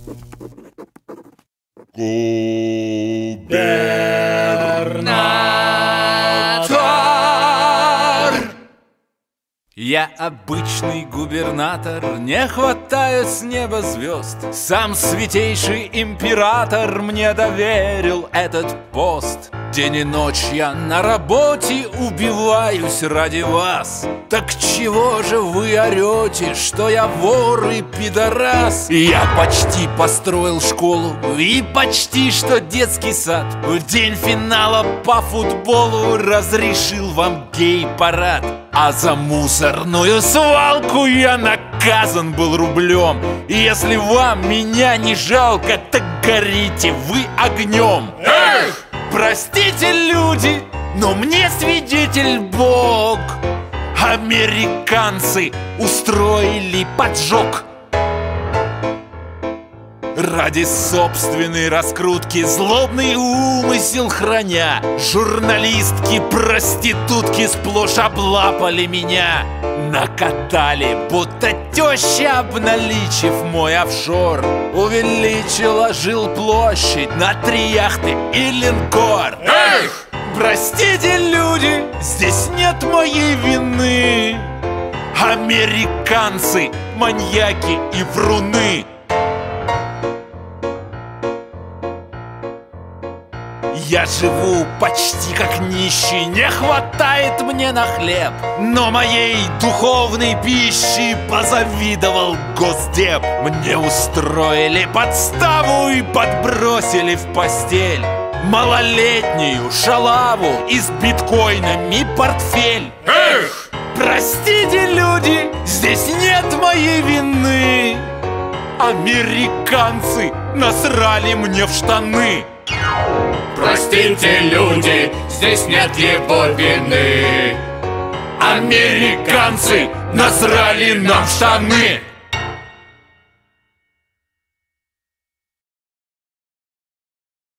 Губернатор. Я обычный губернатор, не хватает с неба звезд. Сам святейший император мне доверил этот пост. День и ночь я на работе убиваюсь ради вас. Так чего же вы орете, что я вор и пидорас? Я почти построил школу и почти что детский сад. В день финала по футболу разрешил вам гей-парад. А за мусорную свалку я наказан был рублем. И если вам меня не жалко, так горите вы огнем. Эх! Простите, люди, но мне свидетель Бог. Американцы устроили поджог. Ради собственной раскрутки, злобный умысел храня, журналистки-проститутки сплошь облапали меня. Накатали, будто теща, обналичив мой офшор. Увеличила жилплощадь на 3 яхты и линкор. Эх! Простите, люди, здесь нет моей вины. Американцы, маньяки и вруны. Я живу почти как нищий, не хватает мне на хлеб. Но моей духовной пищи позавидовал Госдеп. Мне устроили подставу и подбросили в постель малолетнюю шалаву и с биткоинами портфель. Эх! Простите, люди, здесь нет моей вины. Американцы насрали мне в штаны. Простите, люди, здесь нет его вины. Американцы насрали нам в штаны.